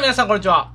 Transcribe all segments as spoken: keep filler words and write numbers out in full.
皆さんこんにちは。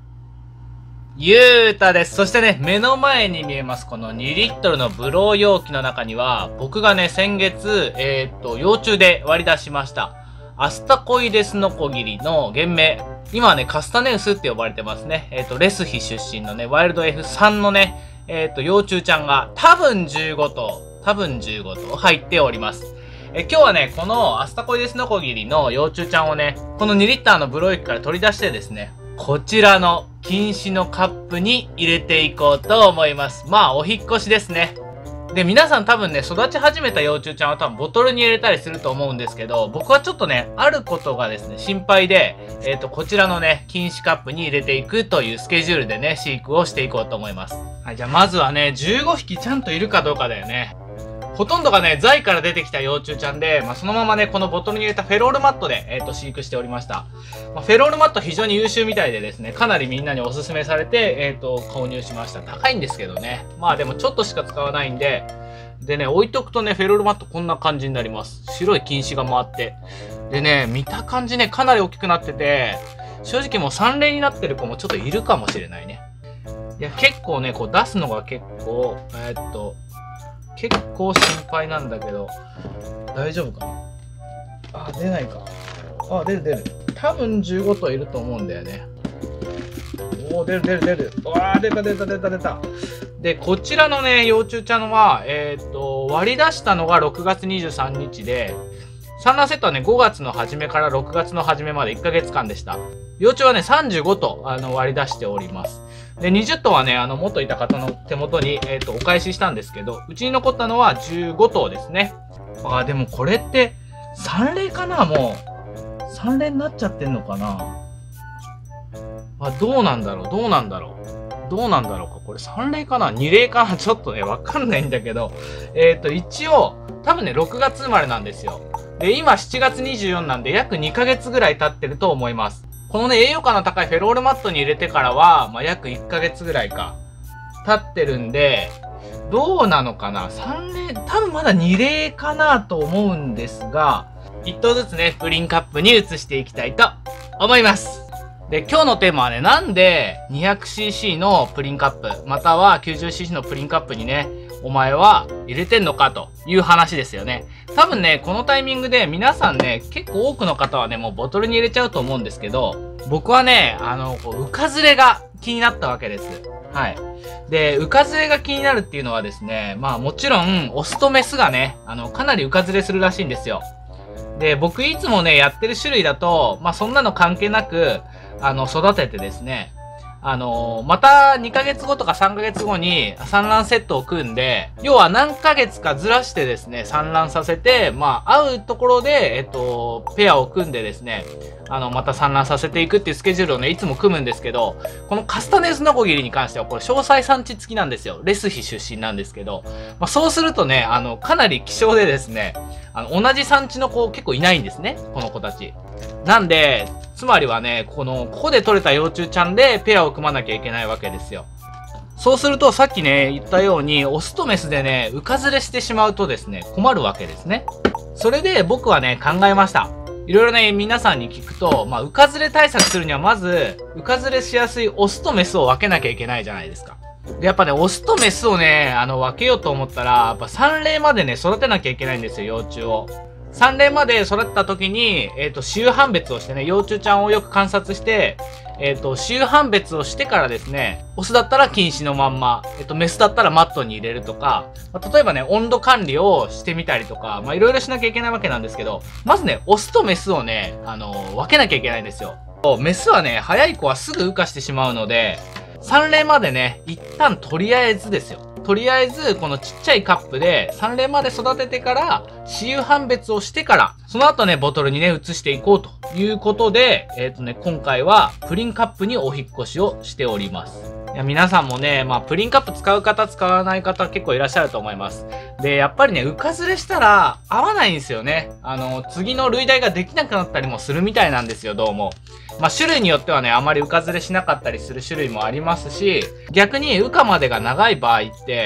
ゆうたです。そしてね、目の前に見えます、このにリットルのブロー容器の中には、僕がね、先月、えー、っと、幼虫で割り出しました。アスタコイデスノコギリの原名。今はね、カスタネウスって呼ばれてますね。えー、っと、レスヒ出身のね、ワイルド エフスリー のね、えー、っと、幼虫ちゃんが多分じゅうごとう、多分じゅうごとう入っております。え今日はね、このアスタコイデスノコギリの幼虫ちゃんをね、このにリッターのブロー液から取り出してですね、こちらの禁止のカップに入れていこうと思います。まあ、お引っ越しですね。で、皆さん多分ね、育ち始めた幼虫ちゃんは多分ボトルに入れたりすると思うんですけど、僕はちょっとね、あることがですね、心配で、えっと、こちらのね、禁止カップに入れていくというスケジュールでね、飼育をしていこうと思います。はい、じゃあまずはね、じゅうごひきちゃんといるかどうかだよね。ほとんどがね、材から出てきた幼虫ちゃんで、まあ、そのままね、このボトルに入れたフェロールマットで、えっと、飼育しておりました。まあ、フェロールマット非常に優秀みたいでですね、かなりみんなにお勧めされて、えっと、購入しました。高いんですけどね。まあでもちょっとしか使わないんで、でね、置いとくとね、フェロールマットこんな感じになります。白い菌糸が回って。でね、見た感じね、かなり大きくなってて、正直もうさんれいになってる子もちょっといるかもしれないね。いや、結構ね、こう出すのが結構、えー、っと、結構心配なんだけど、大丈夫かなあ、出ないか。あ、出る出る。多分じゅうごとういると思うんだよね。おー、出る出る出る。わー、出た出た出た出た。で、こちらのね、幼虫ちゃんは、えー、っと、割り出したのがろくがつにじゅうさんにちで、産卵セットはね、ごがつの初めからろくがつの初めまでいっかげつかんでした。幼虫はね、さんじゅうごとう、あの、割り出しております。で、にじゅっとうはね、あの、元いた方の手元に、えっと、お返ししたんですけど、うちに残ったのはじゅうごとうですね。あ、でもこれって、さんれいかなもう。さんれいになっちゃってんのかなあ、どうなんだろうどうなんだろうどうなんだろうかこれさんれいかな にれいかなちょっとね、わかんないんだけど、えっと、一応、多分ね、ろくがつ生まれなんですよ。で、今しちがつにじゅうよっかなんで、約にかげつぐらい経ってると思います。このね、栄養価の高いフェロールマットに入れてからは、まあ、約いっかげつぐらいか、経ってるんで、どうなのかな ?さんれい、多分まだにれいかなと思うんですが、いっとうずつね、プリンカップに移していきたいと思います。で、今日のテーマはね、なんで にひゃくシーシー のプリンカップ、または きゅうじゅうシーシー のプリンカップにね、お前は入れてんのかという話ですよね。多分ね、このタイミングで皆さんね、結構多くの方はね、もうボトルに入れちゃうと思うんですけど、僕はね、あの、こう浮かずれが気になったわけです。はい。で、浮かずれが気になるっていうのはですね、まあもちろん、オスとメスがね、あの、かなり浮かずれするらしいんですよ。で、僕いつもね、やってる種類だと、まあそんなの関係なく、あの、育ててですね、あのー、またにかげつごとかさんかげつごに産卵セットを組んで、要は何ヶ月かずらしてですね、産卵させて、まあ、会うところで、えっと、ペアを組んでですね、あの、また産卵させていくっていうスケジュールをね、いつも組むんですけど、このカスタネウスノコギリに関しては、これ、詳細産地付きなんですよ。レスヒ出身なんですけど、まあ、そうするとね、あの、かなり希少でですね、あの、同じ産地の子結構いないんですね、この子たち。なんで、つまりはね、この、ここで取れた幼虫ちゃんでペアを組まなきゃいけないわけですよ。そうすると、さっきね、言ったように、オスとメスでね、浮かずれしてしまうとですね、困るわけですね。それで僕はね、考えました。いろいろね、皆さんに聞くと、まあ、浮かずれ対策するには、まず、浮かずれしやすいオスとメスを分けなきゃいけないじゃないですか。で、やっぱね、オスとメスをね、あの、分けようと思ったら、やっぱさんれいまでね、育てなきゃいけないんですよ、幼虫を。さんれいまで育った時に、えっと、子葉判別をしてね、幼虫ちゃんをよく観察して、えっと、子葉判別をしてからですね、オスだったら禁止のまんま、えっと、メスだったらマットに入れるとか、まあ、例えばね、温度管理をしてみたりとか、まあ、いろいろしなきゃいけないわけなんですけど、まずね、オスとメスをね、あのー、分けなきゃいけないんですよ。メスはね、早い子はすぐ羽化してしまうので、さんれいまでね、一旦とりあえずですよ。とりあえず、このちっちゃいカップでさんれいまで育ててから、子葉判別をしてから、その後ね、ボトルにね、移していこうということで、えっとね、今回はプリンカップにお引っ越しをしております。いや、皆さんもね、まあ、プリンカップ使う方、使わない方結構いらっしゃると思います。で、やっぱりね、浮かずれしたら合わないんですよね。あの、次の類題ができなくなったりもするみたいなんですよ、どうも。まあ、種類によってはね、あまり浮かずれしなかったりする種類もありますし、逆に羽化までが長い場合って、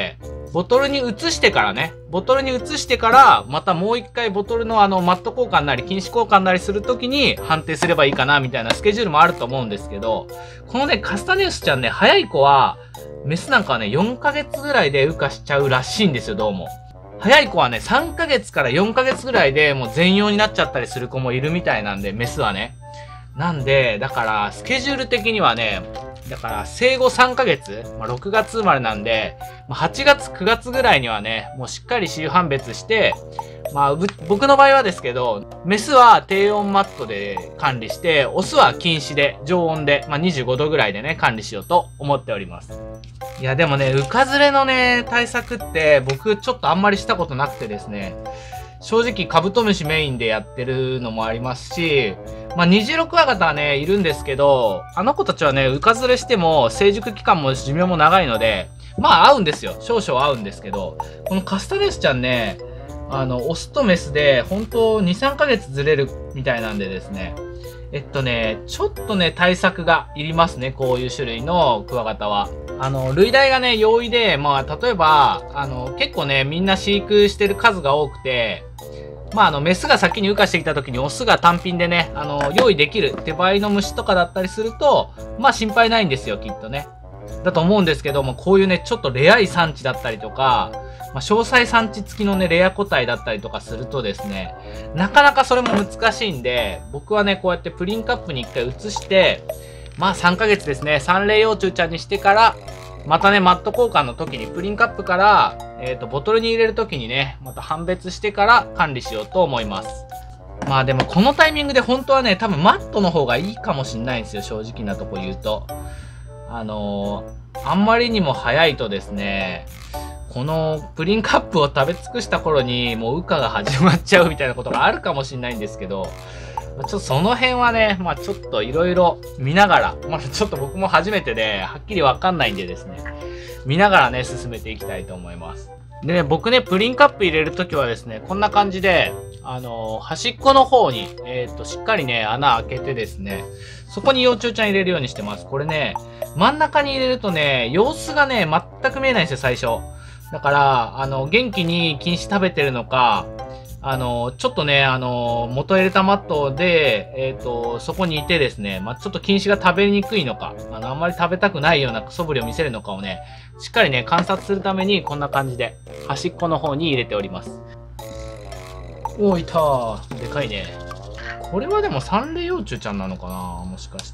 ボトルに移してからね、ボトルに移してから、またもう一回ボトルのあの、マット交換なり、禁止交換なりするときに判定すればいいかな、みたいなスケジュールもあると思うんですけど、このね、カスタネウスちゃんね、早い子は、メスなんかはね、よんかげつぐらいで羽化しちゃうらしいんですよ、どうも。早い子はね、さんかげつからよんかげつぐらいでもう全容になっちゃったりする子もいるみたいなんで、メスはね。なんで、だから、スケジュール的にはね、だから、生後さんかげつ、まあ、ろくがつ生まれなんで、はちがつ、くがつぐらいにはね、もうしっかり雌雄判別して、まあ、僕の場合はですけど、メスは低温マットで管理して、オスは禁止で、常温で、まあ、にじゅうごどぐらいでね、管理しようと思っております。いや、でもね、羽化ずれのね、対策って、僕ちょっとあんまりしたことなくてですね、正直カブトムシメインでやってるのもありますし、まあ、ニジロクワガタはね、いるんですけど、あの子たちはね、羽化ずれしても、成熟期間も寿命も長いので、まあ合うんですよ。少々合うんですけど、このカスタネウスちゃんね、あの、オスとメスで、本当に、さんかげつずれるみたいなんでですね、えっとね、ちょっとね、対策がいりますね、こういう種類のクワガタは。あの、類題がね、容易で、まあ、例えば、あの、結構ね、みんな飼育してる数が多くて、まあ、あの、メスが先に羽化してきた時にオスが単品でね、あの、用意できる手配の虫とかだったりすると、まあ、心配ないんですよ、きっとね。だと思うんですけども、こういうね、ちょっとレアい産地だったりとか、まあ、詳細産地付きのね、レア個体だったりとかするとですね、なかなかそれも難しいんで、僕はね、こうやってプリンカップに一回移して、まあさんかげつですね、さんれい幼虫ちゃんにしてから、またね、マット交換の時にプリンカップから、えっと、ボトルに入れる時にね、また判別してから管理しようと思います。まあでもこのタイミングで本当はね、多分マットの方がいいかもしんないんですよ、正直なとこ言うと。あのー、あんまりにも早いとですね、このプリンカップを食べ尽くした頃にもう羽化が始まっちゃうみたいなことがあるかもしれないんですけど、ちょっとその辺はね、まあちょっといろいろ見ながら、まだちょっと僕も初めてで、はっきりわかんないんでですね、見ながらね、進めていきたいと思います。でね、僕ね、プリンカップ入れるときはですね、こんな感じで、あのー、端っこの方に、えっと、しっかりね、穴開けてですね、そこに幼虫ちゃん入れるようにしてます。これね、真ん中に入れるとね、様子がね、全く見えないんですよ、最初。だから、あの、元気に菌糸食べてるのか、あの、ちょっとね、あの、元入れたマットで、えっと、そこにいてですね、まあ、ちょっと菌糸が食べにくいのか、あの、あんまり食べたくないような素振りを見せるのかをね、しっかりね、観察するために、こんな感じで、端っこの方に入れております。おー、いたー。でかいね。これはでもサンレイ幼虫ちゃんなのかな、もしかして。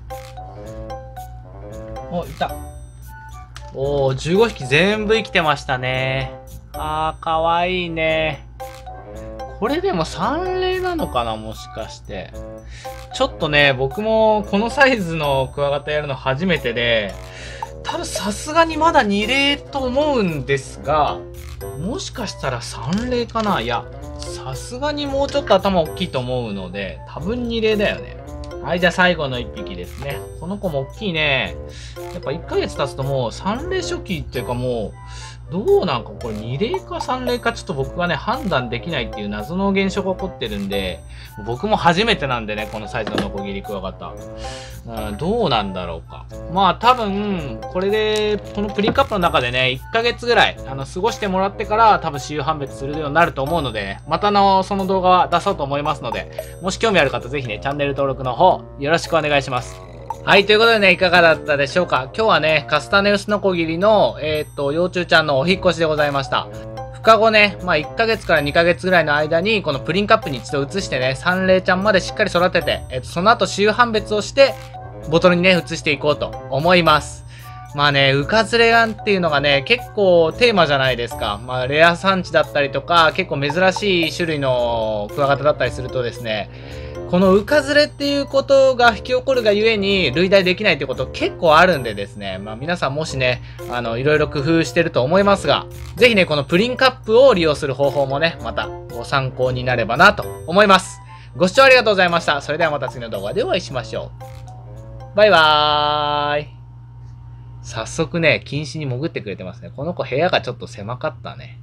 お、いた。おー、じゅうごひき全部生きてましたね。あー、かわいいね。これでもさんれいなのかな、もしかして。ちょっとね、僕もこのサイズのクワガタやるの初めてで、多分さすがにまだにれいと思うんですが、もしかしたらさんれいかな。いや、さすがにもうちょっと頭大きいと思うので、多分にれいだよね。はい、じゃあ最後のいっぴきですね。この子も大きいね。やっぱいっかげつ経つともうさんれい初期っていうかもう、どうなんかこれにれいかさんれいかちょっと僕がね、判断できないっていう謎の現象が起こってるんで、僕も初めてなんでね、このサイズのノコギリクワガタ。うん、どうなんだろうか。まあ多分、これで、このプリンカップの中でね、いっかげつぐらい、あの、過ごしてもらってから多分私有判別するようになると思うので、またあの、その動画は出そうと思いますので、もし興味ある方ぜひね、チャンネル登録の方、よろしくお願いします。はい、ということでね、いかがだったでしょうか。今日はね、カスタネウスノコギリの、えー、っと、幼虫ちゃんのお引っ越しでございました。孵化後ね、まあいっかげつからにかげつぐらいの間に、このプリンカップに一度移してね、さんれいちゃんまでしっかり育てて、えー、っと、その後、雌雄判別をして、ボトルにね、移していこうと思います。まあね、羽化ずれがんっていうのがね、結構テーマじゃないですか。まあ、レア産地だったりとか、結構珍しい種類のクワガタだったりするとですね、この羽化ずれっていうことが引き起こるがゆえに類題できないってこと結構あるんでですね、まあ皆さんもしね、あの、いろいろ工夫してると思いますが、ぜひね、このプリンカップを利用する方法もね、またご参考になればなと思います。ご視聴ありがとうございました。それではまた次の動画でお会いしましょう。バイバーイ。早速ね、禁止に潜ってくれてますね。この子部屋がちょっと狭かったね。